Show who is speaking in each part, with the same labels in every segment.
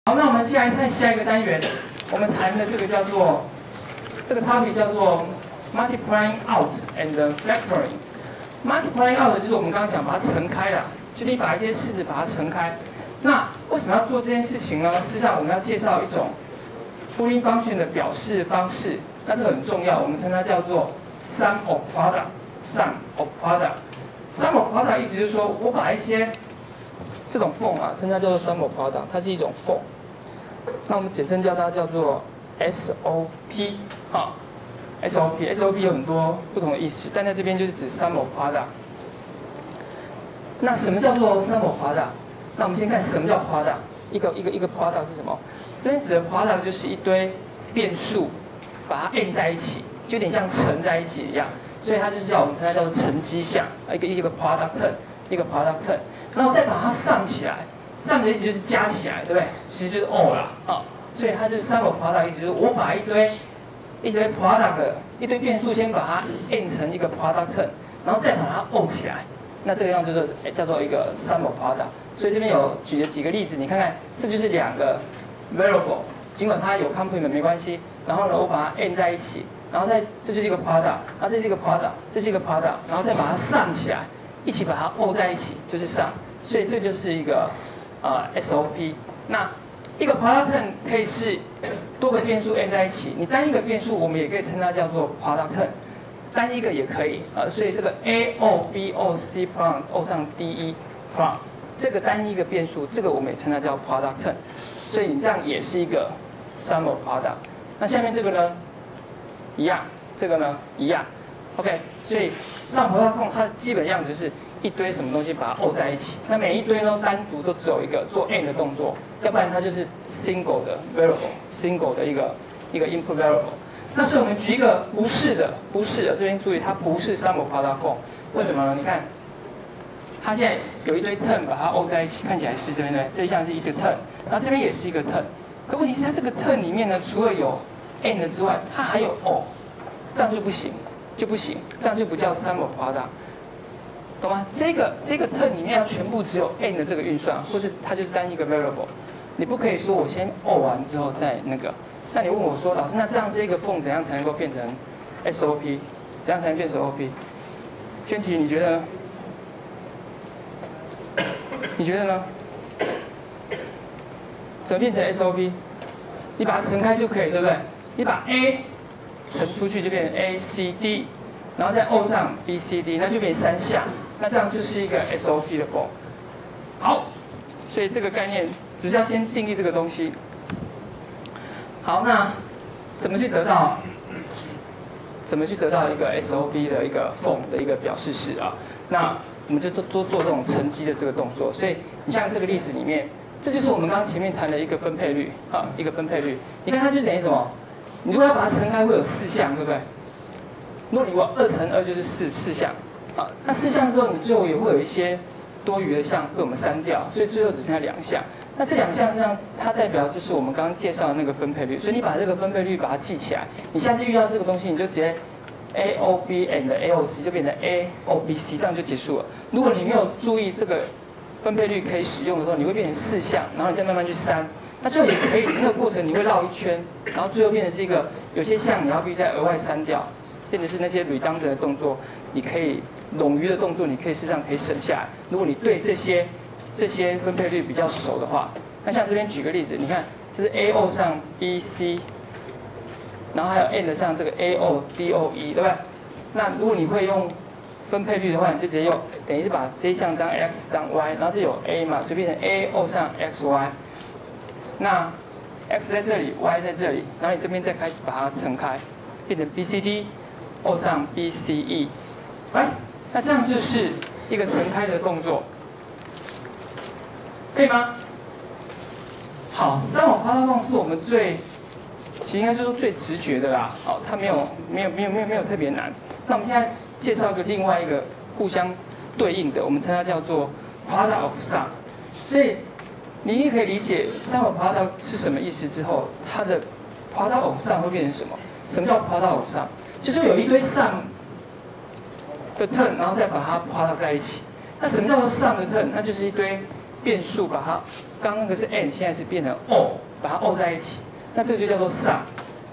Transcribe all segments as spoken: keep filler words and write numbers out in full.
Speaker 1: 好，那我们接下来看下一个单元，我们谈的这个叫做这个 topic 叫做 multiplying out and factoring。multiplying out 就是我们刚刚讲把它乘开了，就你把一些式子把它乘开。那为什么要做这件事情呢？事实上，我们要介绍一种 Boolean function 的表示方式，那这个很重要，我们称它叫做 sum of product。sum of product。sum of product 意思就是说我把一些这种 form 啊，称它叫做 sum of product， 它是一种 form。那我们简称叫它叫做 S O P 啊 ，S O P，S O P 有很多不同的意思，但在这边就是指 sum of product。那什么叫做 sum of product？ 那我们先看什么叫 product， 一个一个一个 product 是什么？这边指的 product 就是一堆变数，把它 n 在一起，就有点像乘在一起一样，所以它就是叫我们称它叫做乘积项，一个一个 product term， 一个 product term， 然后再把它上起来，上的意思就是加起来，对不对？其实就是 O 啦，啊，所以它就是 sum of product 意思就是我把一堆一堆 product 一堆变数先把它 n 成一个 product term， 然后再把它 O 起来，那这个样就是叫做一个 sum of product。所以这边有举了几个例子，你看看，这就是两个 variable， 尽管它有 complement 没关系。然后呢，我把它 n 在一起，然后再这就是一个 product， 然后这是一个 product， 这是一个 product， 然后再把它上起来，一起把它 O 在一起，就是上。所以这就是一个呃 S O P。那一个 product term 可以是多个变数 n 在一起，你单一个变数我们也可以称它叫做 product term， 单一个也可以啊、呃。所以这个 A O B O C prime O 上 D E prime。这个单一个变数，这个我们也称它叫 product term， 所以你这样也是一个 sum of product。那下面这个呢，一样，这个呢一样 ，OK。所以 sum of product 它的基本样子就是一堆什么东西把它 O 在一起，那每一堆呢单独都只有一个做 n 的动作，要不然它就是 single 的 variable，single 的一个一个 input variable。那所以我们举一个不是的，不是的，这边注意它不是 sum of product form， 为什么呢？你看。它现在有一堆 term 把它 O 在一起，看起来是这边对，这一项是一个 term， 然后这边也是一个 term， 可问题是它这个 term 里面呢，除了有 n 的之外，它还有 O， 这样就不行，就不行，这样就不叫 sum of product， 懂吗？这个这个 term 里面要全部只有 n 的这个运算，或是它就是单一个 variable， 你不可以说我先 O 完之后再那个，那你问我说，老师，那这样这个 form 怎样才能够变成 S O P？ 怎样才能变成 O P？ 娟琪，你觉得呢？你觉得呢？怎么变成 S O P？ 你把它乘开就可以，对不对？你把 A 乘出去就变成 A C D， 然后再 O 上 B C D， 那就变成三项，那这样就是一个 S O P 的 form。好，所以这个概念只是要先定义这个东西。好，那怎么去得到？怎么去得到一个 S O P 的一个 form 的一个表示式啊？那我们就多多做这种乘积的这个动作，所以你像这个例子里面，这就是我们刚刚前面谈的一个分配率啊，一个分配率。你看它就等于什么？你如果要把它乘开，会有四项，对不对？如果你往二乘二就是四四项啊，那四项之后，你最后也会有一些多余的项被我们删掉，所以最后只剩下两项。那这两项实际上它代表就是我们刚刚介绍的那个分配率，所以你把这个分配率把它记起来，你下次遇到这个东西，你就直接 A O B and A O C 就变成 A O B C， 这样就结束了。如果你没有注意这个分配率可以使用的时候，你会变成四项，然后你再慢慢去删。那最后也可以，那个过程你会绕一圈，然后最后变成是一个有些项你要必须再额外删掉，变成是那些 redundant 的动作，你可以冗余的动作，你可以事实上可以省下来。如果你对这些这些分配率比较熟的话，那像这边举个例子，你看这是 A O 上 B C。然后还有 n 上这个 A O D O E， 对不对？那如果你会用分配率的话，你就直接用，等于是把这一项当 x 当 y， 然后这有 a 嘛，就变成 A O 上 x y。那 x 在这里 ，y 在这里，然后你这边再开始把它乘开，变成 B C D O 上 B C E， 哎，那这样就是一个乘开的动作，可以吗？好，三网花动是我们最。其实应该是说最直觉的啦，哦，它没有没有没有没有没有特别难。那我们现在介绍一个另外一个互相对应的，我们称它叫做 product of sum。所以你也可以理解 sum of product 是什么意思之后，它的 product of sum 会变成什么？什么叫 product of sum？ 就是有一堆 sum 的 term， 然后再把它 product 在一起。那什么叫做 sum 的 term？ 那就是一堆变数把它，刚那个是 n， 现在是变成 o， 把它 o 在一起，那这个就叫做 sum。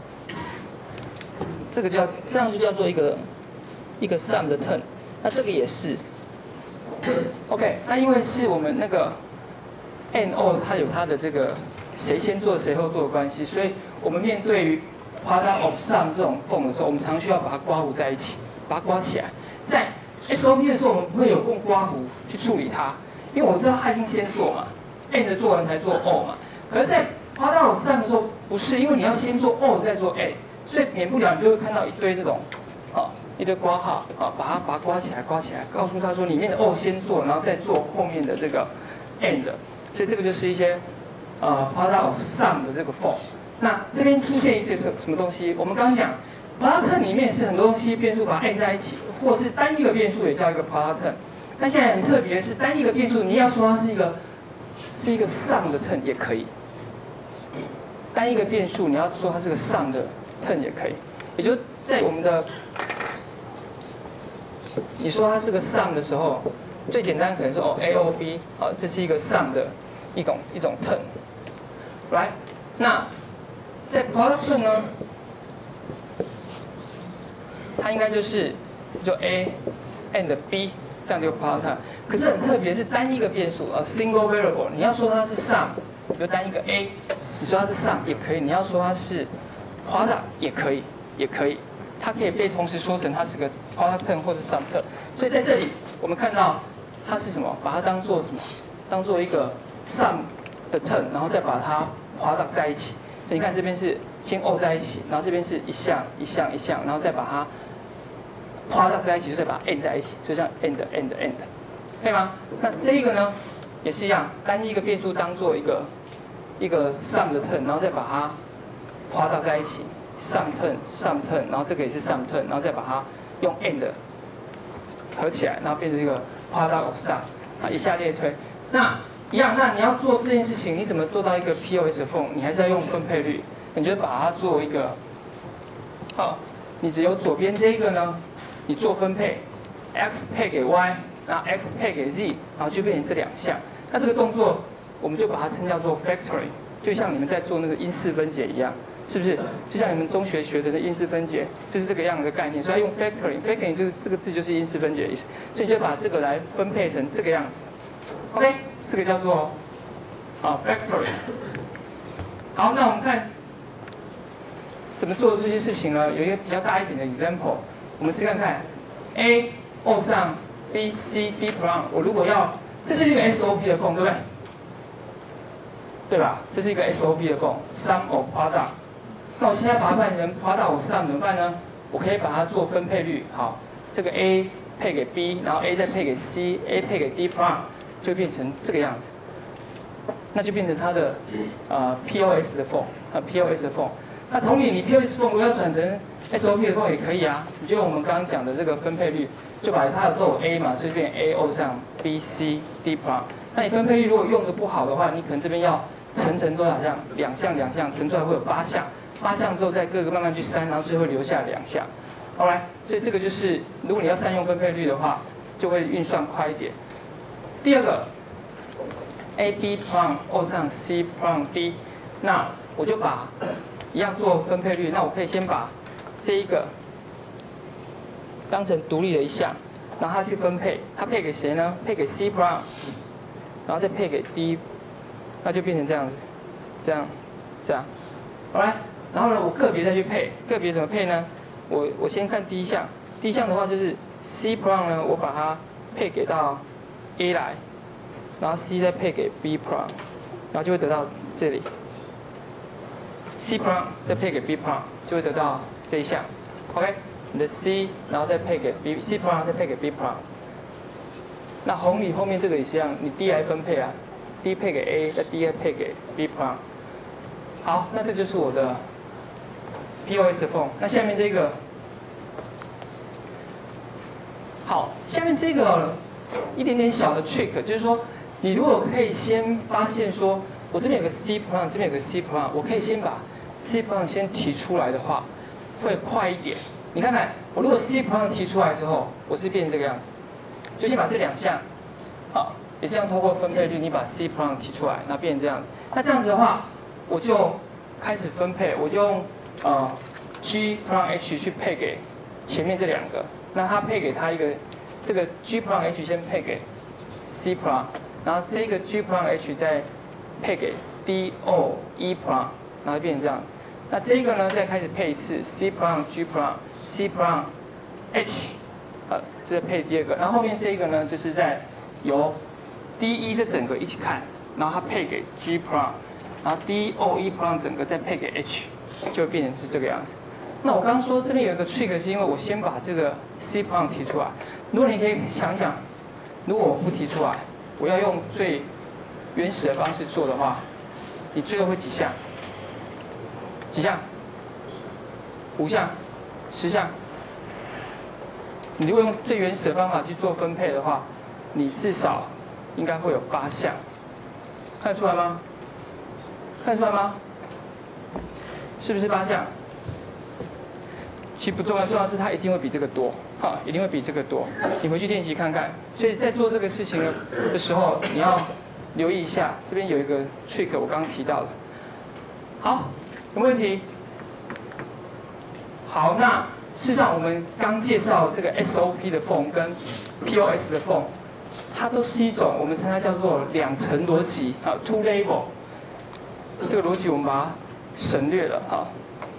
Speaker 1: 这个叫这样就叫做一个一个 sum 的 term， 那这个也是。OK， 那因为是我们那个 n o 它有它的这个谁先做谁后做的关系，所以我们面对于 product of sum 这种 form 的时候，我们常需要把它刮弧在一起，把它刮起来。在 X O P 的时候，我们不会有用刮弧去处理它，因为我知道它已经先做嘛 ，n 的做完才做 o 嘛。可是，在 product of sum 的时候不是，因为你要先做 o 再做 n， 所以免不了你就会看到一堆这种，啊，一堆刮号啊，把它把它刮起来，刮起来，告诉他说里面的 o 先做，然后再做后面的这个 n 的，所以这个就是一些呃 product of sum 的这个 form。那这边出现一些什什么东西？我们刚刚讲 product term 里面是很多东西变数把它 n 在一起，或是单一个变数也叫一个 product term。那现在很特别是单一个变数，你要说它是一个是一个 sum 的 term 也可以。单一个变数你要说它是个 sum 的 term 也可以，也就是在我们的你说它是个 sum 的时候，最简单可能说哦 A O B 啊，这是一个 sum 的一种一种 term，right？ 那在 product term 呢，它应该就是就 A and B 这样就 product term。可是很特别是单一个变数啊 single variable， 你要说它是 sum， 比如单一个 A， 你说它是 sum 也可以，你要说它是 product 也可以，也可以。它可以被同时说成它是个 product term 或是 sum term， 所以在这里我们看到它是什么？把它当做什么？当做一个 sum 的 term， 然后再把它 product 在一起。所以你看这边是先 o 在一起，然后这边是一项一项一项，然后再把它 product 在一起，就再把它 n 在一起，就像 end end end， 可以吗？那这一个呢也是一样，单一个变数当做一个一个 sum 的 term， 然后再把它 product 在一起。sum term sum term， 然后这个也是 sum term， 然后再把它用 and 合起来，然后变成一个 product of sum， 啊，以下列推。那一样，那你要做这件事情，你怎么做到一个 P O S 的 form？ 你还是要用分配率，你就把它做一个，好，你只有左边这一个呢，你做分配 ，x 配给 y， 然后 x 配给 z， 然后就变成这两项。那这个动作我们就把它称叫做 factoring， 就像你们在做那个因式分解一样。是不是就像你们中学学的因式分解，就是这个样的概念？所以要用 factoring，factoring 就是这个字就是因式分解的意思，所以你就把这个来分配成这个样子。OK， 这个叫做啊 factoring。好，那我们看怎么做这些事情呢？有一个比较大一点的 example， 我们试看看 A O 上 B C D prime， 我如果要，这是一个 S O P 的 form， 对不对？对吧？这是一个 S O P 的 form，sum of product。那我现在把它换成 product of sum 怎么办呢？我可以把它做分配率，好，这个 A 配给 B， 然后 A 再配给 C，A 配给 D prime， 就变成这个样子。那就变成它的呃 P O S 的 form， 啊 P O S 的 form。那同理，你 P O S form 如果要转成 S O P 的 form 也可以啊。你就用我们刚刚讲的这个分配率，就把它都有 A 嘛，所以变 A O 上 B C D prime。那你分配率如果用的不好的话，你可能这边要乘乘多少项？两项两项，乘出来会有八项。八项之后再各个慢慢去删，然后最后留下两项。好来，所以这个就是如果你要善用分配率的话，就会运算快一点。第二个 ，A B prime O 上 C prime D， 那我就把一样做分配率，那我可以先把这一个当成独立的一项，然后它去分配，它配给谁呢？配给 C prime， 然后再配给 D， 那就变成这样子，这样，这样，好来。然后呢，我个别再去配，个别怎么配呢？我我先看第一项，第一项的话就是 C prime 呢，我把它配给到 A 来，然后 C 再配给 B prime， 然后就会得到这里 C prime 再配给 B prime， 就会得到这一项。OK， 你的 C 然后再配给 B C prime 再配给 B prime。那红里后面这个也是一样，你 D 来分配啊 ，D 配给 A， 再 D 再配给 B prime。好，那这就是我的 P O S form。那下面这个，好，下面这个一点点小的 trick， 就是说，你如果可以先发现说，我这边有个 C prime， 这边有个 C prime， 我可以先把 C prime 先提出来的话，会快一点。你看看，我如果 C prime 提出来之后，我是变成这个样子，就先把这两项，好， 也是这样透过分配率，你把 C prime 提出来，那变成这样子。那这样子的话，我就开始分配，我就用呃 G prime H 去配给前面这两个，那它配给它一个这个 G prime H 先配给 C prime， 然后这个 G prime H 再配给 D O E prime， 然后变成这样。那这个呢，再开始配一次 C prime G prime C prime H， 呃，这是配第二个。然后后面这个呢，就是在由 D E 这整个一起看，然后它配给 G prime， 然后 D O E prime 整个再配给 H， 就会变成是这个样子。那我刚刚说这边有一个 trick， 是因为我先把这个 C prime 提出来。如果你可以想想，如果我不提出来，我要用最原始的方式做的话，你最后会几项？几项？五项？十项？你如果用最原始的方法去做分配的话，你至少应该会有八项。看得出来吗？看得出来吗？是不是八项？其实不重要，重要是它一定会比这个多，哈，一定会比这个多。你回去练习看看。所以在做这个事情的时候，你要留意一下，这边有一个 trick， 我刚刚提到的。好，有没有问题？好，那事实上我们刚介绍这个 S O P 的 form 跟 P O S 的 form， 它都是一种我们称它叫做两层逻辑啊 ，two level。这个逻辑我们把它省略了啊。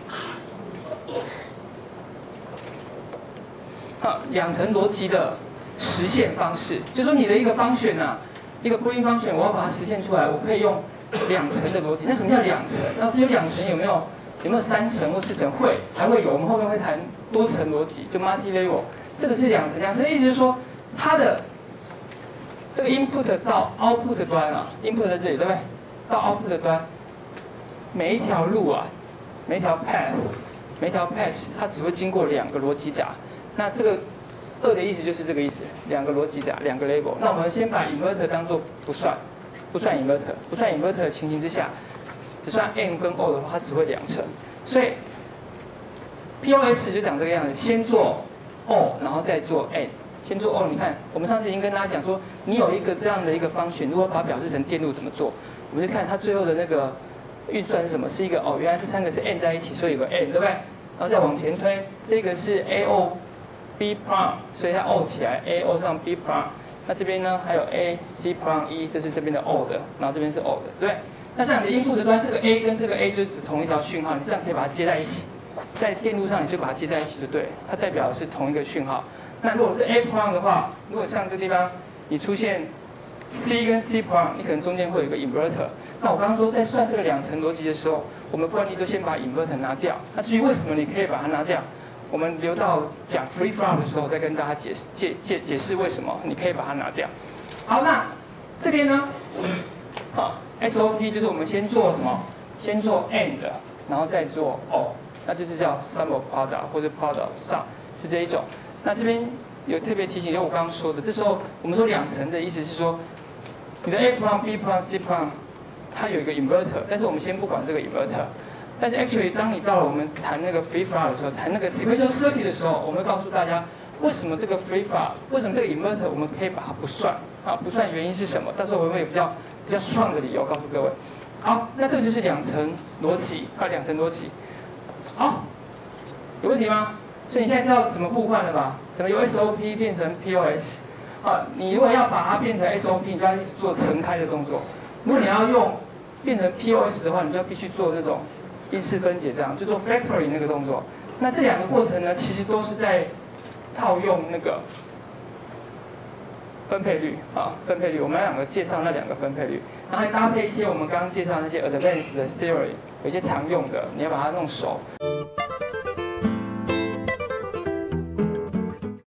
Speaker 1: 好，两层逻辑的实现方式，就是说你的一个方选啊，一个 Boolean 方选，我要把它实现出来，我可以用两层的逻辑。那什么叫两层？要是有两层，有没有有没有三层或四层？会，还会有。我们后面会谈多层逻辑，就 multi-level。这个是两层，两层的意思是说，它的这个 input 到 output 端啊 ，input 在这里，对不对？到 output 端，每一条路啊，每一条 path， 每一条 path， 它只会经过两个逻辑闸。那这个二的意思就是这个意思，两个逻辑闸，两个 label。那我们先把 inverter 当做不算，不算 inverter， 不算 inverter 的情形之下，只算 n 跟 o 的话，它只会两层。所以 P O S 就长这个样子，先做 o， 然后再做 n。先做 o， 你看，我们上次已经跟大家讲说，你有一个这样的一个方选，如果把它表示成电路怎么做，我们就看它最后的那个运算是什么，是一个哦，原来这三个是 n 在一起，所以有个 n， 对不对？然后再往前推，这个是 A O。B prime， 所以它 O 起来 ，A O 上 B prime， 那这边呢还有 A C prime 一，这是这边的 O 的，然后这边是 O 的，对不对？那像你的 input 端，这个 A 跟这个 A 就指同一条讯号，你这样可以把它接在一起，在电路上你就把它接在一起就对了，它代表的是同一个讯号。那如果是 A prime 的话，如果像这地方你出现 C 跟 C prime， 你可能中间会有一个 inverter。那我刚刚说在算这个两层逻辑的时候，我们惯例都先把 inverter 拿掉。那至于为什么你可以把它拿掉？我们留到讲 free flow 的时候再跟大家解释解解解释为什么你可以把它拿掉。好，那这边呢，好 S O P 就是我们先做什么？先做 and， 然后再做 or， 那就是叫 sum of product 或者 product of sum 是这一种。那这边有特别提醒，就我刚刚说的，这时候我们说两层的意思是说，你的 A prime、B prime、C prime 它有一个 inverter， 但是我们先不管这个 inverter。但是 actually， 当你到了我们谈那个 free flow 的时候，谈那个 sequential circuit 的时候，我们会告诉大家为什么这个 free flow， 为什么这个 inverter 我们可以把它不算啊？不算原因是什么？到时候我会有比较比较strong的理由告诉各位。好，那这个就是两层逻辑，还有两层逻辑。好，有问题吗？所以你现在知道怎么互换了吧？怎么由 S O P 变成 P O S？ 啊，你如果要把它变成 S O P， 你就要一直做层开的动作。如果你要用变成 P O S 的话，你就要必须做那种因式分解，这样就做 factoring 那个动作。那这两个过程呢，其实都是在套用那个分配率啊，分配率。我们两个介绍那两个分配率，然后还搭配一些我们刚刚介绍那些 advanced 的 theory， 有一些常用的，你要把它弄熟。